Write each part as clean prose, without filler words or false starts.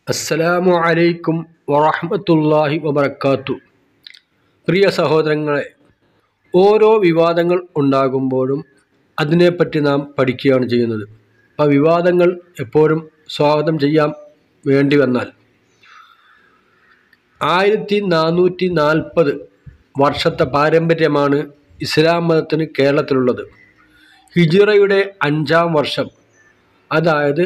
അസ്സലാമു അലൈക്കും വറഹ്മത്തുള്ളാഹി വബറകാത്തു. പ്രിയ സഹോദരങ്ങളെ, ഓരോ വിവാദങ്ങൾ ഉണ്ടാകുമ്പോഴും അതിനെപ്പറ്റി നാം പഠിക്കുകയാണ് ചെയ്യുന്നത്. അപ്പോൾ വിവാദങ്ങൾ എപ്പോഴും സ്വാഗതം ചെയ്യാൻ വേണ്ടി വന്നാൽ 1440 വർഷത്തെ പാരമ്പര്യമാണ് ഇസ്ലാം മതത്തിന് കേരളത്തിലുള്ളത്. ഹിജ്റയുടെ 5-ാം വർഷം, അതായത്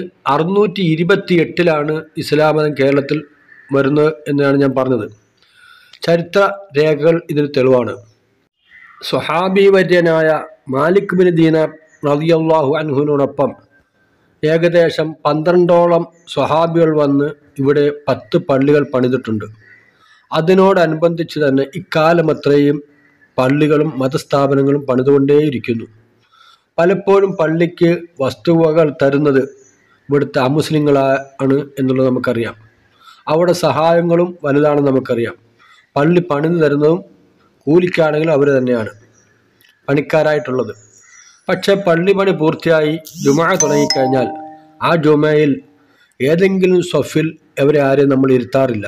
628 ഇസ്ലാം മതം കേരളത്തിൽ വരുന്നത് എന്നാണ് ഞാൻ പറഞ്ഞത്. ചരിത്ര രേഖകൾ ഇതിന് തെളിവാണ്. സ്വഹാബി വര്യനായ മാലിക് ബിൻ ദീനാർ റളിയല്ലാഹു അൻഹുവിനോടൊപ്പം ഏകദേശം 12ഓളം സ്വഹാബികൾ വന്ന് ഇവിടെ 10 പള്ളികൾ പണിതിട്ടുണ്ട്. അതിനോടനുബന്ധിച്ച് തന്നെ ഇക്കാലമത്രയും പള്ളികളും മതസ്ഥാപനങ്ങളും പണിതുകൊണ്ടേയിരിക്കുന്നു. പലപ്പോഴും പള്ളിക്ക് വസ്തുവകൾ തരുന്നത് ഇവിടുത്തെ അമുസ്ലിങ്ങളാണ് എന്നുള്ളത് നമുക്കറിയാം. അവിടെ സഹായങ്ങളും വലുതാണെന്ന് നമുക്കറിയാം. പള്ളി പണിത് തരുന്നതും കൂലിക്കാണെങ്കിലും അവർ തന്നെയാണ് പണിക്കാരായിട്ടുള്ളത്. പക്ഷെ പള്ളി പണി പൂർത്തിയായി ജുമാ തുടങ്ങിക്കഴിഞ്ഞാൽ ആ ജുമയിൽ ഏതെങ്കിലും സ്വഫിൽ അവരെ ആരെയും നമ്മൾ ഇരുത്താറില്ല.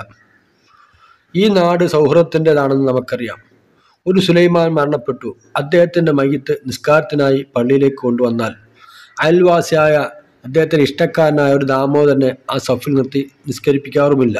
ഈ നാട് സൗഹൃദത്തിൻ്റെതാണെന്ന് നമുക്കറിയാം. ഒരു സുലൈമാൻ മരണപ്പെട്ടു. അദ്ദേഹത്തിൻ്റെ മയ്യിത്ത് നിസ്കാരത്തിനായി പള്ളിയിലേക്ക് കൊണ്ടുവന്നാൽ അയൽവാസിയായ അദ്ദേഹത്തിന് ഇഷ്ടക്കാരനായ ഒരു ദാമോദരനെ ആ സഫിൽ നിർത്തി നിസ്കരിപ്പിക്കാറുമില്ല.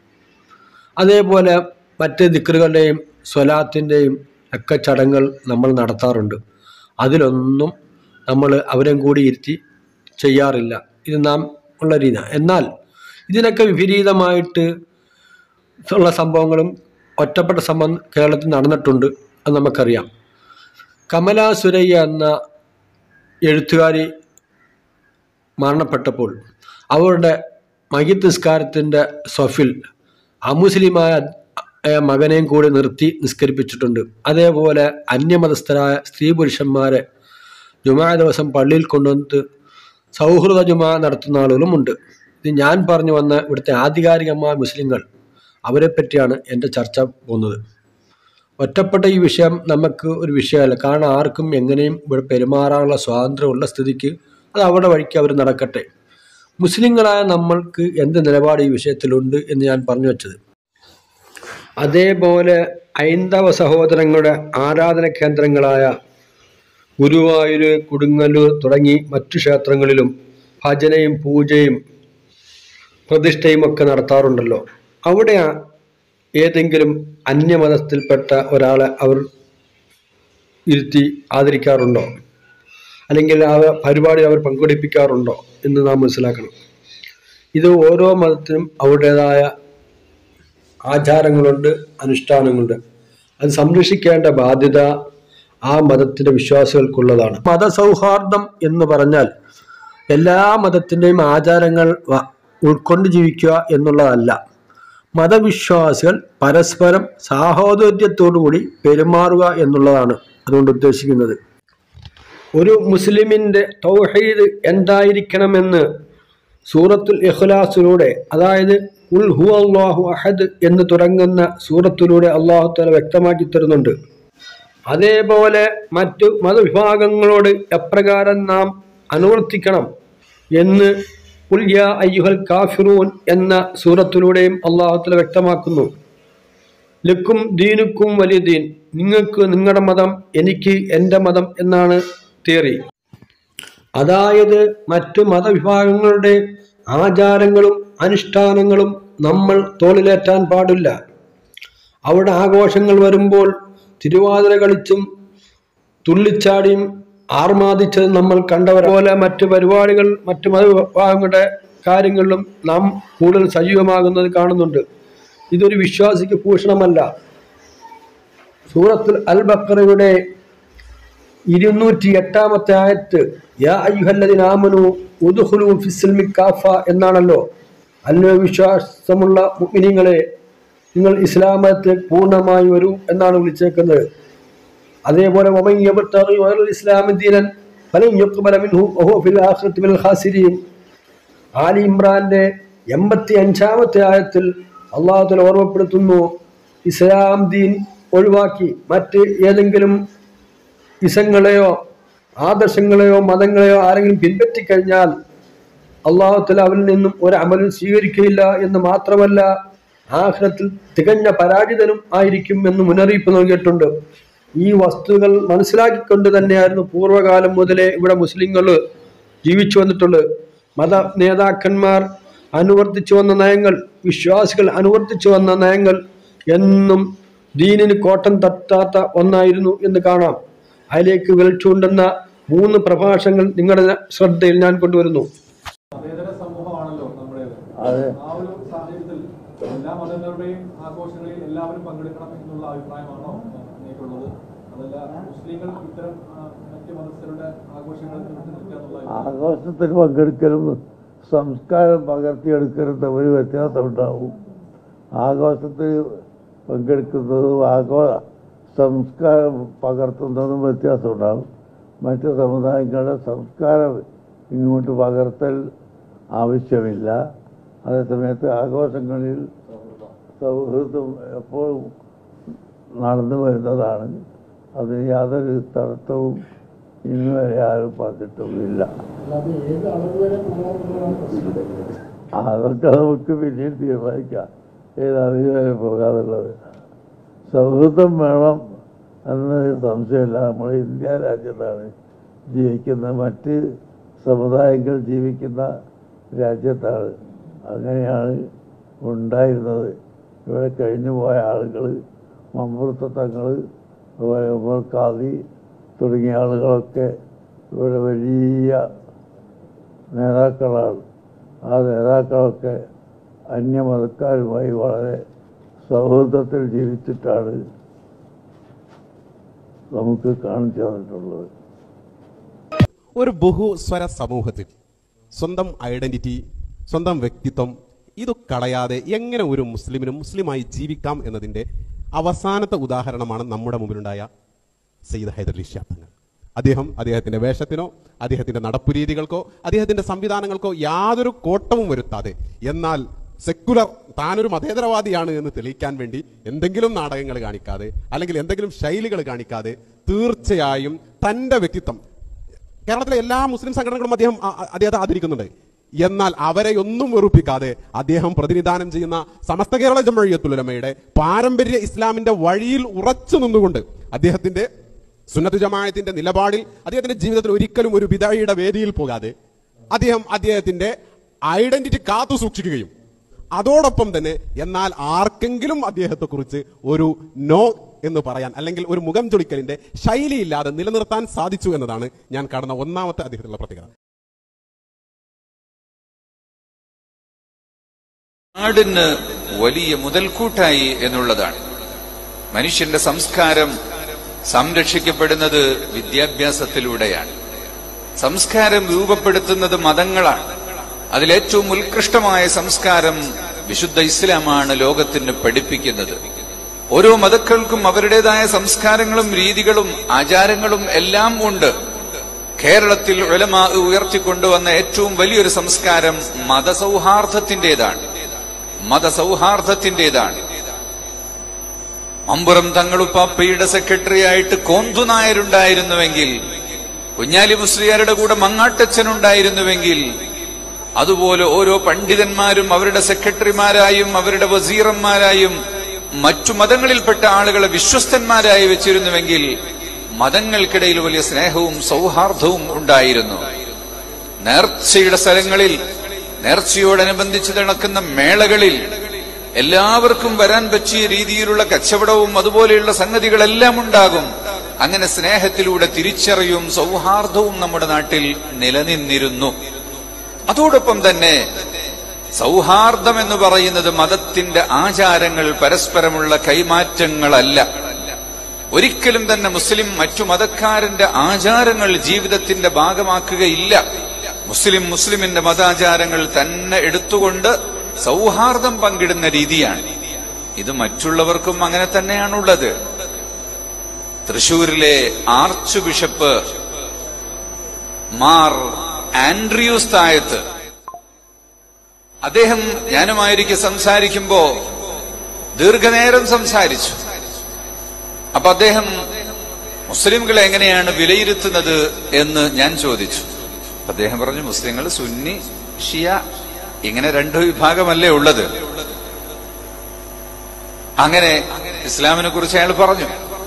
അതേപോലെ മറ്റ് ദിക്റുകളുടെയും സ്വലാത്തിൻ്റെയും ഒക്കെ ചടങ്ങുകൾ നമ്മൾ നടത്താറുണ്ട്. അതിലൊന്നും നമ്മൾ അവരെയും കൂടി ഇരുത്തി ചെയ്യാറില്ല. ഇത് നാം ഉള്ള രീതിയാണ്. എന്നാൽ ഇതിനൊക്കെ വിപരീതമായിട്ട് ഉള്ള സംഭവങ്ങളും ഒറ്റപ്പെട്ട സംഭവം കേരളത്തിൽ നടന്നിട്ടുണ്ട്. അത് നമുക്കറിയാം. കമല സുരയ്യ എന്ന എഴുത്തുകാരി മരണപ്പെട്ടപ്പോൾ അവരുടെ മയ്യിത്ത് നിസ്കാരത്തിൻ്റെ സ്വഫിൽ അമുസ്ലിമായ മകനെയും കൂടി നിർത്തി നിസ്കരിപ്പിച്ചിട്ടുണ്ട്. അതേപോലെ അന്യമതസ്ഥരായ സ്ത്രീ പുരുഷന്മാരെ ജുമാ ദിവസം പള്ളിയിൽ കൊണ്ടുവന്നിട്ട് സൗഹൃദ ജുമാ നടത്തുന്ന ആളുകളുമുണ്ട്. ഇത് ഞാൻ പറഞ്ഞു വന്ന ഇവിടുത്തെ ആധികാരികമായ മുസ്ലിങ്ങൾ, അവരെ പറ്റിയാണ് എൻ്റെ ചർച്ച പോകുന്നത്. ഒറ്റപ്പെട്ട ഈ വിഷയം നമുക്ക് ഒരു വിഷയമല്ല. കാരണം ആർക്കും എങ്ങനെയും ഇവിടെ പെരുമാറാനുള്ള സ്വാതന്ത്ര്യമുള്ള സ്ഥിതിക്ക് അത് അവിടെ വഴിക്ക് അവർ നടക്കട്ടെ. മുസ്ലിങ്ങളായ നമ്മൾക്ക് എന്ത് നിലപാട് ഈ വിഷയത്തിലുണ്ട് എന്ന് ഞാൻ പറഞ്ഞു വെച്ചത്. അതേപോലെ ഹൈന്ദവ സഹോദരങ്ങളുടെ ആരാധന കേന്ദ്രങ്ങളായ ഗുരുവായൂർ, കൊടുങ്ങല്ലൂർ തുടങ്ങി മറ്റു ക്ഷേത്രങ്ങളിലും ഭജനയും പൂജയും പ്രതിഷ്ഠയും ഒക്കെ നടത്താറുണ്ടല്ലോ. അവിടെ ഏതെങ്കിലും അന്യമതത്തിൽപ്പെട്ട ഒരാളെ അവർ ഇരുത്തി ആദരിക്കാറുണ്ടോ? അല്ലെങ്കിൽ ആ പരിപാടി അവർ പങ്കെടുപ്പിക്കാറുണ്ടോ എന്ന് നാം മനസ്സിലാക്കണം. ഇത് ഓരോ മതത്തിനും അവരുടേതായ ആചാരങ്ങളുണ്ട്, അനുഷ്ഠാനങ്ങളുണ്ട്. അത് സംരക്ഷിക്കേണ്ട ബാധ്യത ആ മതത്തിൻ്റെ വിശ്വാസികൾക്കുള്ളതാണ്. മതസൗഹാർദ്ദം എന്ന് പറഞ്ഞാൽ എല്ലാ മതത്തിൻ്റെയും ആചാരങ്ങൾ ഉൾക്കൊണ്ട് ജീവിക്കുക എന്നുള്ളതല്ല. മതവിശ്വാസികൾ പരസ്പരം സാഹോദര്യത്തോടുകൂടി പെരുമാറുക എന്നുള്ളതാണ് അതുകൊണ്ട് ഉദ്ദേശിക്കുന്നത്. ഒരു മുസ്ലിമിൻ്റെ തൗഹീദ് എന്തായിരിക്കണമെന്ന് സൂറത്തുൽ ഇഖ്ലാസിലൂടെ, അതായത് ഖുൽ ഹുവല്ലാഹു അഹദ് എന്ന് തുടങ്ങുന്ന സൂറത്തിലൂടെ അല്ലാഹു തആല വ്യക്തമാക്കി തരുന്നുണ്ട്. അതേപോലെ മറ്റു മതവിഭാഗങ്ങളോട് എപ്രകാരം നാം അനുവർത്തിക്കണം എന്ന് ഖുൽ യാ അയ്യുഹൽ കാഫിറൂൻ എന്ന സൂറത്തിലൂടെയും അല്ലാഹു തആല വ്യക്തമാക്കുന്നു. ലക്കും ദീനുക്കും വലിയ ദീൻ, നിങ്ങൾക്ക് നിങ്ങളുടെ മതം, എനിക്ക് എൻ്റെ മതം എന്നാണ് തിയറി. അതായത് മറ്റു മതവിഭാഗങ്ങളുടെ ആചാരങ്ങളും അനുഷ്ഠാനങ്ങളും നമ്മൾ തോളിലേറ്റാൻ പാടില്ല. അവിടെ ആഘോഷങ്ങൾ വരുമ്പോൾ തിരുവാതിര കളിച്ചും തുള്ളിച്ചാടിയും ആർമാദിച്ചത് നമ്മൾ കണ്ടവരെ മറ്റു പരിപാടികൾ മറ്റു മതവിഭാഗങ്ങളുടെ കാര്യങ്ങളിലും നാം കൂടുതൽ സജീവമാകുന്നത് കാണുന്നുണ്ട്. ഇതൊരു വിശ്വാസിക്ക് ഭൂഷണമല്ല. സൂറത്തുൽ അൽ ബഖറയുടെ 208 ആയത്ത് യാ അയ്യുഹല്ലദീന ആമനൂ ഉദ്ഖുലൂ ഫിസ്സിൽമി കാഫ എന്നാണല്ലോ. അല്ലോ വിശ്വാസമുള്ള മുഅ്മിനീങ്ങളെ, നിങ്ങൾ ഇസ്ലാം മതത്തിൽ പൂർണ്ണമായി വരൂ എന്നാണ് വിളിച്ചേക്കുന്നത്. അതേപോലെ വമൻ യബ്തഗി ഗൈറൽ ഇസ്ലാമി ദീനൻ ഫലൻ യുഖ്ബല മിൻഹു വഹുവ ഫിൽ ആഖിറതി മിനൽ ഖാസിരീൻ. ആലി ഇമ്രാന്റെ 85 ആയത്തിൽ അല്ലാഹു തആല ഓർമ്മപ്പെടുത്തുന്നു, ഇസ്ലാം ദീൻ ഒഴിവാക്കി മറ്റ് ഏതെങ്കിലും ഇസങ്ങളെയോ ആദർശങ്ങളെയോ മതങ്ങളെയോ ആരെങ്കിലും പിൻപറ്റിക്കഴിഞ്ഞാൽ അള്ളാഹുതആല അവരിൽ നിന്നും ഒരു അമലും സ്വീകരിക്കുകയില്ല എന്ന് മാത്രമല്ല, ആഖിറത്തിൽ തികഞ്ഞ പരാജിതനും ആയിരിക്കും എന്ന് മുന്നറിയിപ്പ് നൽകിയിട്ടുണ്ട്. ഈ വസ്തുതകൾ മനസ്സിലാക്കിക്കൊണ്ട് തന്നെയായിരുന്നു പൂർവ്വകാലം മുതലേ ഇവിടെ മുസ്ലിങ്ങൾ ജീവിച്ചു വന്നിട്ടുള്ളത്. മത നേതാക്കന്മാർ അനുവർത്തിച്ചു വന്ന നയങ്ങൾ, വിശ്വാസികൾ അനുവർത്തിച്ചു വന്ന നയങ്ങൾ എന്നും ദീനിന് കോട്ടം തട്ടാത്ത ഒന്നായിരുന്നു എന്ന് കാണാം. അതിലേക്ക് വിരൽ ചൂണ്ടുന്ന 3 പ്രഭാഷണങ്ങൾ നിങ്ങളുടെ ശ്രദ്ധയിൽ ഞാൻ കൊണ്ടുവരുന്നു. ആ ഒരു സാഹചര്യത്തിൽ എല്ലാ മതങ്ങളുടെയും ആഘോഷങ്ങളിൽ എല്ലാവരും പങ്കെടുക്കണം എന്നുള്ള അഭിപ്രായമാണോ നിങ്ങൾക്കുള്ളത്? അതല്ല മുസ്ലിങ്ങൾ ഇത്തരം മറ്റ് മതസ്ഥരുടെ ആഘോഷത്തിൽ പങ്കെടുക്കലും സംസ്കാരം പകർത്തിയെടുക്കലും തമ്മിൽ വ്യത്യാസം ഉണ്ടാവും. ആഘോഷത്തിൽ പങ്കെടുക്കുന്നതും സംസ്കാരം പകർത്തുന്നതും വ്യത്യാസം ഉണ്ടാകും. മറ്റ് സമുദായങ്ങളുടെ സംസ്കാരം ഇങ്ങോട്ട് പകർത്തൽ ആവശ്യമില്ല. അതേസമയത്ത് ആഘോഷങ്ങളിൽ സൗഹൃദം എപ്പോഴും നടന്നു വരുന്നതാണ്. അതിന് യാതൊരു തടസ്സവും ഇന്ന് വരെ ആരും പറഞ്ഞിട്ടുമില്ല. അതൊക്കെ നമുക്ക് പിന്നീട് തീരുമാനിക്കാം, ഏതറിവ് വരെ പോകാതുള്ളത്. സൗഹൃദം വേണം എന്നൊരു സംശയമില്ല. നമ്മൾ ഇന്ത്യ രാജ്യത്താണ് ജീവിക്കുന്നത്, മറ്റ് സമുദായങ്ങൾ ജീവിക്കുന്ന രാജ്യത്താണ്. അങ്ങനെയാണ് ഉണ്ടായിരുന്നത്. ഇവിടെ കഴിഞ്ഞു പോയ ആളുകൾ, മമ്പുറത്തങ്ങൾ, ഉമർ ഖാദി തുടങ്ങിയ ആളുകളൊക്കെ ഇവിടെ വലിയ നേതാക്കളാണ്. ആ നേതാക്കളൊക്കെ അന്യമതക്കാരുമായി വളരെ സൗഹൃദത്തിൽ ജീവിച്ചിട്ടാണ് നമുക്ക് കാണിച്ചു തന്നിട്ടുള്ളത്. ഒരു ബഹുസ്വര സമൂഹത്തിൽ സ്വന്തം ഐഡന്റിറ്റി, സ്വന്തം വ്യക്തിത്വം ഇത് കളയാതെ എങ്ങനെ ഒരു മുസ്ലിമിനും മുസ്ലിമായി ജീവിക്കാം എന്നതിൻ്റെ അവസാനത്തെ ഉദാഹരണമാണ് നമ്മുടെ മുമ്പിലുണ്ടായ സയ്യിദ് ഹൈദരലി ശിഹാബ് തങ്ങൾ. അദ്ദേഹത്തിൻ്റെ വേഷത്തിനോ അദ്ദേഹത്തിൻ്റെ നടപ്പുരീതികൾക്കോ അദ്ദേഹത്തിൻ്റെ സംവിധാനങ്ങൾക്കോ യാതൊരു കോട്ടവും വരുത്താതെ, എന്നാൽ സെക്കുലർ താനൊരു മതേതരവാദിയാണ് എന്ന് തെളിയിക്കാൻ വേണ്ടി എന്തെങ്കിലും നാടകങ്ങൾ കാണിക്കാതെ അല്ലെങ്കിൽ എന്തെങ്കിലും ശൈലികൾ കാണിക്കാതെ തീർച്ചയായും തൻ്റെ വ്യക്തിത്വം, കേരളത്തിലെ എല്ലാ മുസ്ലിം സംഘടനകളും അദ്ദേഹത്തെ ആദരിക്കുന്നുണ്ട്, എന്നാൽ അവരെ ഒന്നും വെറുപ്പിക്കാതെ അദ്ദേഹം പ്രതിനിധാനം ചെയ്യുന്ന സമസ്ത കേരള ജംഇയ്യത്തുൽ ഉലമയുടെ പാരമ്പര്യ ഇസ്ലാമിന്റെ വഴിയിൽ ഉറച്ചു നിന്നുകൊണ്ട് അദ്ദേഹത്തിന്റെ സുന്നത്ത് ജമാഅത്തിന്റെ നിലപാടിൽ അദ്ദേഹത്തിന്റെ ജീവിതത്തിൽ ഒരിക്കലും ഒരു ബിദഅയുടെ വേദിയിൽ പോകാതെ അദ്ദേഹത്തിന്റെ ഐഡന്റിറ്റി കാത്തു സൂക്ഷിക്കുകയും അതോടൊപ്പം തന്നെ എന്നാൽ ആർക്കെങ്കിലും അദ്ദേഹത്തെക്കുറിച്ച് ഒരു നോ എന്ന് പറയാൻ അല്ലെങ്കിൽ ഒരു മുഖം ചൊളിക്കലിന്റെ ശൈലിയില്ലാതെ നിലനിർത്താൻ സാധിച്ചു എന്നതാണ് ഞാൻ കാണുന്ന ഒന്നാമത്തെ അദ്ദേഹത്തിനുള്ള പ്രത്യേകത. നാടിന് വലിയ മുതൽക്കൂട്ടായി എന്നുള്ളതാണ്. മനുഷ്യന്റെ സംസ്കാരം സംരക്ഷിക്കപ്പെടുന്നത് വിദ്യാഭ്യാസത്തിലൂടെയാണ്. സംസ്കാരം രൂപപ്പെടുത്തുന്നത് മതങ്ങളാണ്. അതിലേറ്റവും ഉത്കൃഷ്ടമായ സംസ്കാരം വിശുദ്ധ ഇസ്ലാമാണ് ലോകത്തിന് പഠിപ്പിക്കുന്നത്. ഓരോ മതക്കൾക്കും അവരുടേതായ സംസ്കാരങ്ങളും രീതികളും ആചാരങ്ങളും എല്ലാം ഉണ്ട്. കേരളത്തിൽ ഉലമാ ഉയർത്തിക്കൊണ്ടുവന്ന ഏറ്റവും വലിയൊരു സംസ്കാരം മതസൗഹാർദ്ദത്തിൻ്റെതാണ്. മമ്പുറം തങ്ങളുപ്പാപ്പയുടെ സെക്രട്ടറി ആയിട്ട് കോന്തു നായരുണ്ടായിരുന്നുവെങ്കിൽ, കുഞ്ഞാലി മുസ്ലിയാരുടെ കൂടെ മങ്ങാട്ടച്ചനുണ്ടായിരുന്നുവെങ്കിൽ, അതുപോലെ ഓരോ പണ്ഡിതന്മാരും അവരുടെ സെക്രട്ടറിമാരായും അവരുടെ വസീറന്മാരായും മറ്റു മതങ്ങളിൽപ്പെട്ട ആളുകളെ വിശ്വസ്തന്മാരായി വെച്ചിരുന്നുവെങ്കിൽ മതങ്ങൾക്കിടയിൽ വലിയ സ്നേഹവും സൗഹാർദ്ദവും ഉണ്ടായിരുന്നു. നേർച്ചയുടെ സ്ഥലങ്ങളിൽ, നേർച്ചയോടനുബന്ധിച്ച് നടക്കുന്ന മേളകളിൽ എല്ലാവർക്കും വരാൻ പറ്റിയ രീതിയിലുള്ള കച്ചവടവും അതുപോലെയുള്ള സംഗതികളെല്ലാം ഉണ്ടാകും. അങ്ങനെ സ്നേഹത്തിലൂടെ തിരിച്ചറിയും സൗഹാർദ്ദവും നമ്മുടെ നാട്ടിൽ നിലനിന്നിരുന്നു. അതോടൊപ്പം തന്നെ സൗഹാർദ്ദം എന്ന് പറയുന്നത് മതത്തിന്റെ ആചാരങ്ങൾ പരസ്പരമുള്ള കൈമാറ്റങ്ങളല്ല. ഒരിക്കലും തന്നെ മുസ്ലിം മറ്റു മതക്കാരന്റെ ആചാരങ്ങൾ ജീവിതത്തിന്റെ ഭാഗമാക്കുകയില്ല. മുസ്ലിമിന്റെ മതാചാരങ്ങൾ തന്നെ എടുത്തുകൊണ്ട് സൗഹാർദ്ദം പങ്കിടുന്ന രീതിയാണ് ഇത്. മറ്റുള്ളവർക്കും അങ്ങനെ തന്നെയാണുള്ളത്. തൃശൂരിലെ ആർച്ച് ബിഷപ്പ് മാർ ആൻഡ്രിയൂസ് തായത്ത്, അദ്ദേഹം ഞാനുമായിരിക്കും സംസാരിക്കുമ്പോ ദീർഘനേരം സംസാരിച്ചു. അപ്പൊ അദ്ദേഹം മുസ്ലിംകളെ എങ്ങനെയാണ് വിലയിരുത്തുന്നത് എന്ന് ഞാൻ ചോദിച്ചു. അദ്ദേഹം പറഞ്ഞു, മുസ്ലിങ്ങൾ സുന്നി ഷിയ, ഇങ്ങനെ രണ്ടു വിഭാഗമല്ലേ ഉള്ളത്. അങ്ങനെ ഇസ്ലാമിനെ കുറിച്ച് അയാൾ പറഞ്ഞു.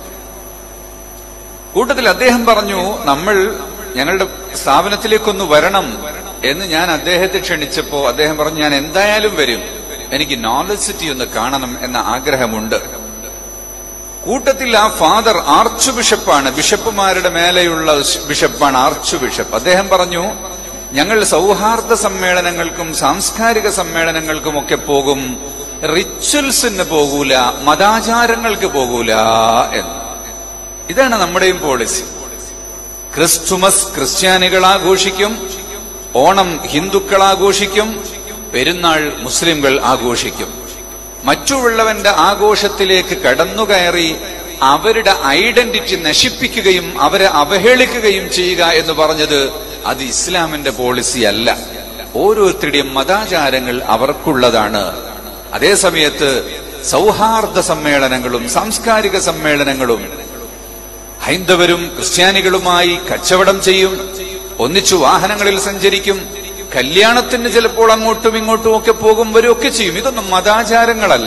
കൂട്ടത്തിൽ അദ്ദേഹം പറഞ്ഞു, നമ്മൾ ഞങ്ങളുടെ സ്ഥാപനത്തിലേക്കൊന്ന് വരണം എന്ന് ഞാൻ അദ്ദേഹത്തെ ക്ഷണിച്ചപ്പോ അദ്ദേഹം പറഞ്ഞു, ഞാൻ എന്തായാലും വരും, എനിക്ക് നോളജ് സിറ്റി ഒന്ന് കാണണം എന്ന ആഗ്രഹമുണ്ട്. കൂട്ടത്തിൽ ആ ഫാദർ ആർച്ച് ബിഷപ്പാണ്, ബിഷപ്പുമാരുടെ മേലെയുള്ള ബിഷപ്പാണ് ആർച്ച് ബിഷപ്പ്. അദ്ദേഹം പറഞ്ഞു, ഞങ്ങൾ സൗഹാർദ്ദ സമ്മേളനങ്ങൾക്കും സാംസ്കാരിക സമ്മേളനങ്ങൾക്കും ഒക്കെ പോകും, റിച്വൽസിന് പോകൂല, മതാചാരങ്ങൾക്ക് പോകൂല എന്ന്. ഇതാണ് നമ്മുടെയും പോളിസി. ക്രിസ്തുമസ് ക്രിസ്ത്യാനികൾ ആഘോഷിക്കും, ഓണം ഹിന്ദുക്കൾ ആഘോഷിക്കും, പെരുന്നാൾ മുസ്ലിംകൾ ആഘോഷിക്കും. മറ്റുള്ളവന്റെ ആഘോഷത്തിലേക്ക് കടന്നുകയറി അവരുടെ ഐഡന്റിറ്റി നശിപ്പിക്കുകയും അവരെ അവഹേളിക്കുകയും ചെയ്യുക എന്ന് പറഞ്ഞത് അത് ഇസ്ലാമിന്റെ പോളിസി അല്ല. ഓരോരുത്തരുടെയും മതാചാരങ്ങൾ അവർക്കുള്ളതാണ്. അതേസമയത്ത് സൗഹാർദ്ദ സമ്മേളനങ്ങളും സാംസ്കാരിക സമ്മേളനങ്ങളും ഹൈന്ദവരും ക്രിസ്ത്യാനികളുമായി കച്ചവടം ചെയ്യും, ഒന്നിച്ചു വാഹനങ്ങളിൽ സഞ്ചരിക്കും, കല്യാണത്തിന് ചിലപ്പോൾ അങ്ങോട്ടും ഇങ്ങോട്ടും ഒക്കെ പോകും, വരും ചെയ്യും. ഇതൊന്നും മതാചാരങ്ങളല്ല.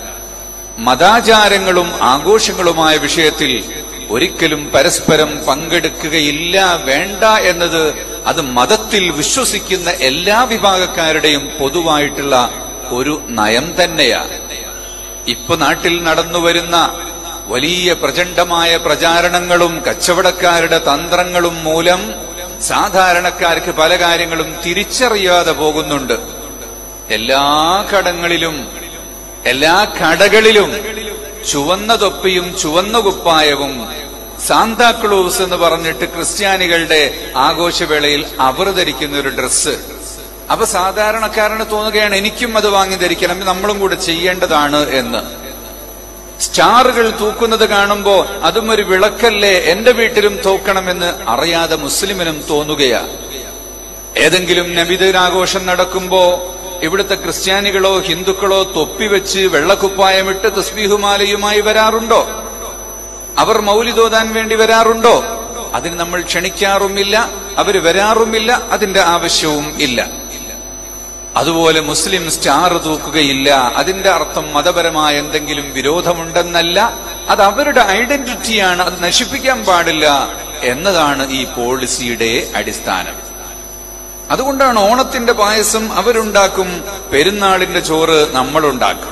മതാചാരങ്ങളും ആഘോഷങ്ങളുമായ വിഷയത്തിൽ ഒരിക്കലും പരസ്പരം പങ്കെടുക്കുകയില്ല, വേണ്ട എന്നത് അത് മതത്തിൽ വിശ്വസിക്കുന്ന എല്ലാ വിഭാഗക്കാരുടെയും പൊതുവായിട്ടുള്ള ഒരു നയം തന്നെയാണ്. ഇപ്പൊ നാട്ടിൽ നടന്നുവരുന്ന വലിയ പ്രചണ്ഡമായ പ്രചാരണങ്ങളും കച്ചവടക്കാരുടെ തന്ത്രങ്ങളും മൂലം സാധാരണക്കാർക്ക് പല കാര്യങ്ങളും തിരിച്ചറിയാതെ പോകുന്നുണ്ട്. എല്ലാ കടകളിലും എല്ലാ കടകളിലും ചുവന്ന തൊപ്പിയും ചുവന്ന കുപ്പായവും സാന്താക്ലൂസ് എന്ന് പറഞ്ഞിട്ട് ക്രിസ്ത്യാനികളുടെ ആഘോഷവേളയിൽ അവർ ധരിക്കുന്ന ഒരു ഡ്രസ്സ്. അപ്പൊ സാധാരണക്കാരന് തോന്നുകയാണ്, എനിക്കും അത് വാങ്ങി ധരിക്കണം, നമ്മളും കൂടെ ചെയ്യേണ്ടതാണ് എന്ന്. സ്റ്റാറുകൾ തൂക്കുന്നത് കാണുമ്പോ അതും ഒരു വിളക്കല്ലേ, എന്റെ വീട്ടിലും തൂക്കണമെന്ന് അറിയാതെ മുസ്ലിമിനും തോന്നുകയാ. ഏതെങ്കിലും നബിദിനാഘോഷം നടക്കുമ്പോ ഇവിടുത്തെ ക്രിസ്ത്യാനികളോ ഹിന്ദുക്കളോ തൊപ്പിവെച്ച് വെള്ളക്കുപ്പായമിട്ട് തസ്ബീഹുമാലയുമായി വരാറുണ്ടോ? അവർ മൗലിദോദാൻ വേണ്ടി വരാറുണ്ടോ? അതിന് നമ്മൾ ക്ഷണിക്കാറുമില്ല, അവര് വരാറുമില്ല, അതിന്റെ ആവശ്യവും ഇല്ല. അതുപോലെ മുസ്ലിം സ്റ്റാർ തൂക്കുകയില്ല. അതിന്റെ അർത്ഥം മതപരമായ എന്തെങ്കിലും വിരോധമുണ്ടെന്നല്ല, അത് അവരുടെ ഐഡന്റിറ്റിയാണ്, അത് നശിപ്പിക്കാൻ പാടില്ല എന്നതാണ് ഈ പോളിസിയുടെ അടിസ്ഥാനം. അതുകൊണ്ടാണ് ഓണത്തിന്റെ പായസം അവരുണ്ടാക്കും, പെരുന്നാളിന്റെ ചോറ് നമ്മളുണ്ടാക്കും.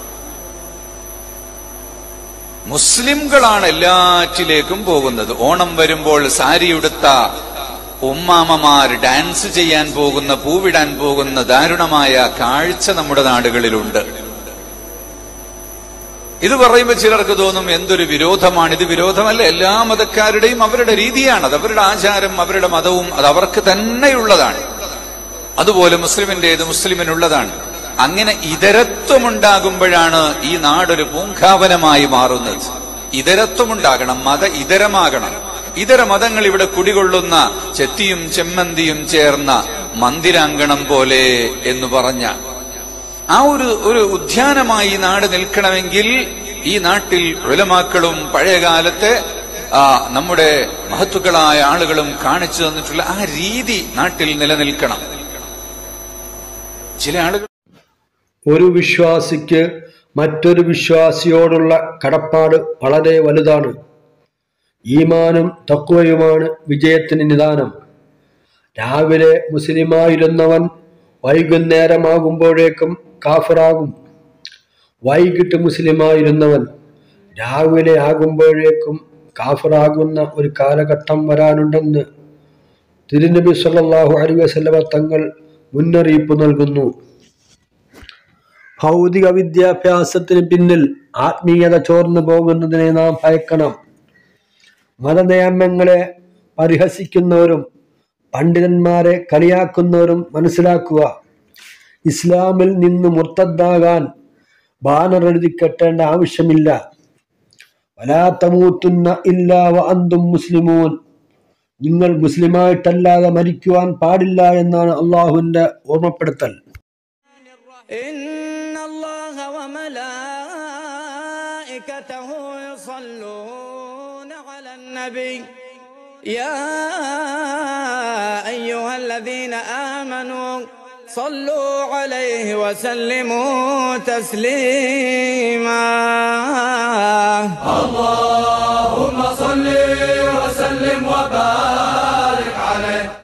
മുസ്ലിംകളാണ് എല്ലാറ്റിലേക്കും പോകുന്നത്. ഓണം വരുമ്പോൾ സാരിയുടുത്ത ഉമ്മാമമാർ ഡാൻസ് ചെയ്യാൻ പോകുന്ന, പൂവിടാൻ പോകുന്ന ദാരുണമായ കാഴ്ച നമ്മുടെ നാടുകളിലുണ്ട്. ഇത് പറയുമ്പോൾ ചിലർക്ക് തോന്നും എന്തൊരു വിരോധമാണ്. ഇത് വിരോധമല്ല, എല്ലാ മതക്കാരുടെയും അവരുടെ രീതിയാണ്, അത് അവരുടെ ആചാരം, അവരുടെ മതവും അത് അവർക്ക് തന്നെയുള്ളതാണ്. അതുപോലെ മുസ്ലിമിന്റേത് മുസ്ലിമിനുള്ളതാണ്. അങ്ങനെ ഇതരത്വമുണ്ടാകുമ്പോഴാണ് ഈ നാടൊരു പൂങ്കാവനമായി മാറുന്നത്. ഇതരത്വമുണ്ടാകണം, മത ഇതരമാകണം. ഇതര മതങ്ങൾ ഇവിടെ കുടികൊള്ളുന്ന ചെത്തിയും ചെമ്മന്തിയും ചേർന്ന മന്ദിരാങ്കണം പോലെ എന്ന് പറഞ്ഞ ആ ഒരു ഉദ്യാനമായി ഈ നാട് നിൽക്കണമെങ്കിൽ ഈ നാട്ടിൽ ഉലമാക്കളും പഴയകാലത്തെ നമ്മുടെ മഹത്തുക്കളായ ആളുകളും കാണിച്ചു തന്നിട്ടുള്ള ആ രീതി നാട്ടിൽ നിലനിൽക്കണം. ചില ആളുകൾ, ഒരു വിശ്വാസിക്ക് മറ്റൊരു വിശ്വാസിയോടുള്ള കടപ്പാട് വളരെ വലുതാണ്. ഈമാനും തഖ്വയുമാണ് വിജയത്തിന് നിദാനം. രാവിലെ മുസ്ലിമായിരുന്നവൻ വൈകുന്നേരമാകുമ്പോഴേക്കും കാഫിറാകും. വൈകിട്ട് മുസ്ലിമായിരുന്നവൻ രാവിലെ ആകുമ്പോഴേക്കും കാഫിറാകുന്ന ഒരു കാലഘട്ടം വരാനുണ്ടെന്ന് തിരുനബി സല്ലല്ലാഹു അലൈഹി വസല്ലമ തങ്ങൾ മുന്നറിയിപ്പ് നൽകുന്നു. ഭൗതിക വിദ്യാഭ്യാസത്തിന് പിന്നിൽ ആത്മീയത ചോർന്നു പോകുന്നതിനെ നാം ഭയക്കണം. മതനിയമങ്ങളെ പരിഹസിക്കുന്നവരും പണ്ഡിതന്മാരെ കളിയാക്കുന്നവരും മനസ്സിലാക്കുക, ഇസ്ലാമിൽ നിന്ന് മുർത്തദ്ദാകാൻ ബാനർ എഴുതി കെട്ടേണ്ട ആവശ്യമില്ല. വലാ തമൂതുന്ന ഇല്ലാ വഅന്തും മുസ്ലിമൂൻ, നിങ്ങൾ മുസ്ലിമായിട്ടല്ലാതെ മരിക്കുവാൻ പാടില്ല എന്നാണ് അള്ളാഹുവിന്റെ ഓർമ്മപ്പെടുത്തൽ. يا أيها الذين آمنوا صلوا عليه وسلموا تسليما. اللهم صل وسلم وبارك